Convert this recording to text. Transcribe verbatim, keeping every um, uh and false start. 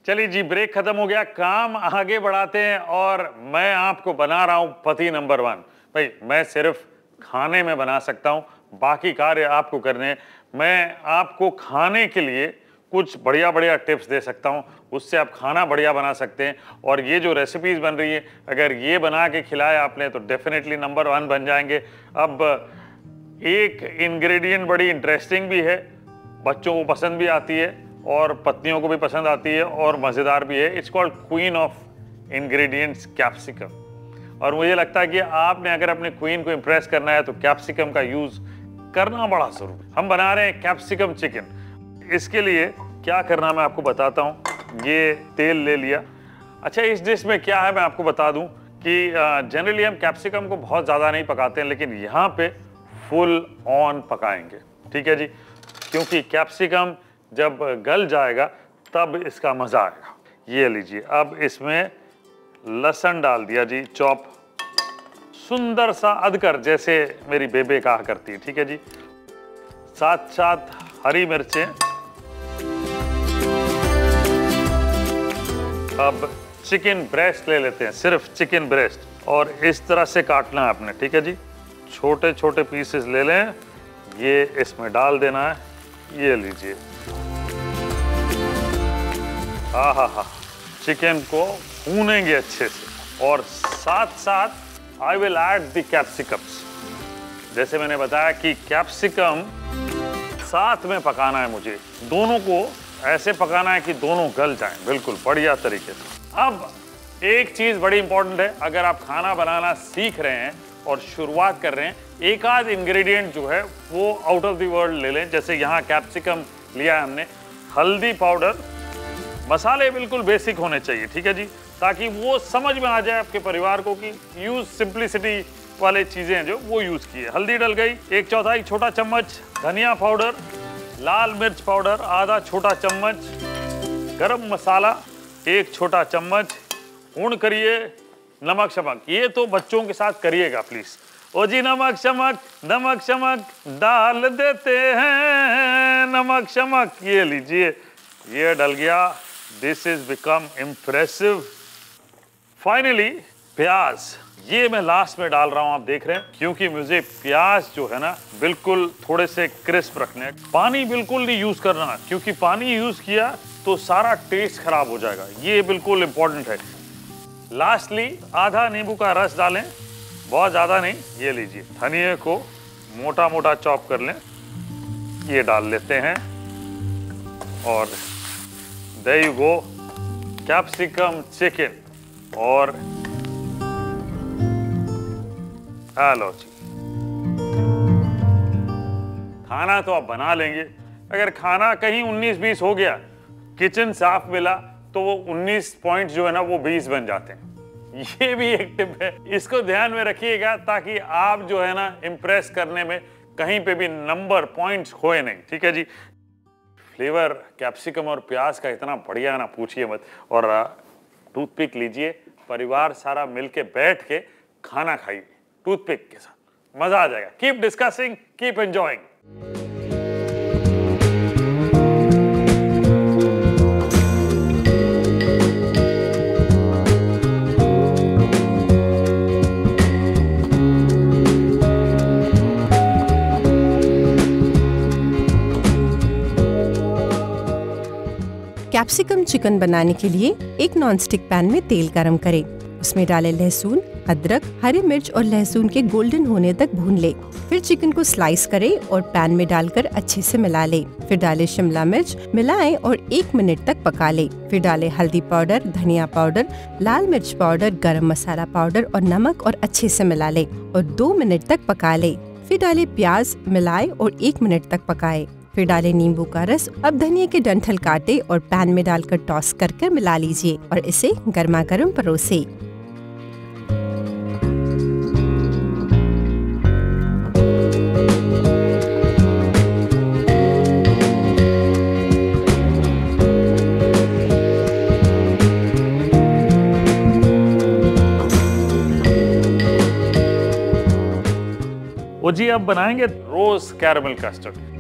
चलिए जी, ब्रेक खत्म हो गया, काम आगे बढ़ाते हैं और मैं आपको बना रहा हूं पति नंबर वन। भाई मैं सिर्फ खाने में बना सकता हूं, बाकी कार्य आपको करने हैं। मैं आपको खाने के लिए कुछ बढ़िया बढ़िया टिप्स दे सकता हूं, उससे आप खाना बढ़िया बना सकते हैं। और ये जो रेसिपीज बन रही है, अगर ये बना के खिलाया आपने तो डेफिनेटली नंबर वन बन जाएंगे। अब एक इंग्रेडिएंट बड़ी इंटरेस्टिंग भी है, बच्चों को पसंद भी आती है और पत्नियों को भी पसंद आती है और मज़ेदार भी है। It's called queen of ingredients, capsicum. और मुझे लगता है कि आपने अगर अपने क्वीन को इम्प्रेस करना है तो कैप्सिकम का यूज़ करना बड़ा ज़रूरी। हम बना रहे हैं कैप्सिकम चिकन। इसके लिए क्या करना मैं आपको बताता हूँ। ये तेल ले लिया। अच्छा, इस डिश में क्या है मैं आपको बता दूँ कि जनरली हम कैप्सिकम को बहुत ज़्यादा नहीं पकाते हैं, लेकिन यहाँ पे फुल ऑन पकाएंगे, ठीक है जी, क्योंकि कैप्सिकम जब गल जाएगा तब इसका मज़ा आएगा। ये लीजिए, अब इसमें लहसुन डाल दिया जी, चॉप, सुंदर सा अदरक जैसे मेरी बेबे कहा करती है, ठीक है जी। साथ साथ हरी मिर्चें। अब चिकन ब्रेस्ट ले लेते हैं, सिर्फ चिकन ब्रेस्ट, और इस तरह से काटना है आपने, ठीक है जी। छोटे छोटे पीसेस ले लें, ये इसमें डाल देना है। ये लीजिए, हाँ हाँ हाँ, चिकन को भूनेंगे अच्छे से और साथ साथ I will add the capsicums. जैसे मैंने बताया कि कैप्सिकम साथ में पकाना है मुझे, दोनों को ऐसे पकाना है कि दोनों गल जाएं बिल्कुल बढ़िया तरीके से। अब एक चीज़ बड़ी इंपॉर्टेंट है, अगर आप खाना बनाना सीख रहे हैं और शुरुआत कर रहे हैं, एक आध इंग्रेडिएंट जो है वो आउट ऑफ द वर्ल्ड ले लें। जैसे यहाँ कैप्सिकम लिया है हमने, हल्दी पाउडर, मसाले बिल्कुल बेसिक होने चाहिए, ठीक है जी, ताकि वो समझ में आ जाए आपके परिवार को कि यूज सिंप्लिसिटी वाले चीज़ें हैं जो वो यूज़ किए। हल्दी डल गई, एक चौथाई छोटा चम्मच धनिया पाउडर, लाल मिर्च पाउडर आधा छोटा चम्मच, गरम मसाला एक छोटा चम्मच, पूर्ण करिए, नमक शमक, ये तो बच्चों के साथ करिएगा प्लीज। ओ जी नमक शमक, नमक शमक डाल देते हैं, नमक शमक, ये लीजिए, ये डल गया। This is become impressive. Finally प्याज, ये मैं लास्ट में डाल रहा हूं, आप देख रहे हैं, क्योंकि मुझे प्याज जो है ना बिल्कुल थोड़े से क्रिस्प रखने। पानी बिल्कुल नहीं यूज करना, क्योंकि पानी यूज किया तो सारा टेस्ट खराब हो जाएगा, ये बिल्कुल इंपॉर्टेंट है। लास्टली आधा नींबू का रस डालें, बहुत ज़्यादा नहीं। ये लीजिए, धनिया को मोटा मोटा चॉप कर लें, ये डाल लेते हैं और there you go, capsicum chicken. और हेलो जी, खाना तो आप बना लेंगे। अगर खाना कहीं उन्नीस बीस हो गया, किचन साफ मिला, तो वो उन्नीस पॉइंट जो है ना वो बीस बन जाते हैं। ये भी एक टिप है, इसको ध्यान में रखिएगा ताकि आप जो है ना इम्प्रेस करने में कहीं पे भी नंबर पॉइंट्स खोए नहीं, ठीक है जी। फ्लेवर कैप्सिकम और प्याज का इतना बढ़िया ना पूछिए मत। और टूथपिक लीजिए, परिवार सारा मिलके बैठ के खाना खाइए टूथपिक के साथ, मजा आ जाएगा। Keep discussing, keep enjoying. Capsicum chicken बनाने के लिए एक नॉनस्टिक पैन में तेल गरम करें, उसमें डालें लहसुन, अदरक, हरी मिर्च और लहसुन के गोल्डन होने तक भून ले। फिर चिकन को स्लाइस करें और पैन में डालकर अच्छे से मिला ले। फिर डालें शिमला मिर्च, मिलाएं और एक मिनट तक पका ले। फिर डालें हल्दी पाउडर, धनिया पाउडर, लाल मिर्च पाउडर, गरम मसाला पाउडर और नमक और अच्छे से मिला ले और दो मिनट तक पका ले। फिर डालें प्याज, मिलाए और एक मिनट तक पकाए। फिर डालें नींबू का रस। अब धनिया के डंठल काटे और पैन में डालकर टॉस कर कर मिला लीजिए और इसे गर्मा गर्म परोसे। वो जी अब बनाएंगे रोज कैरमल कस्टर्ड।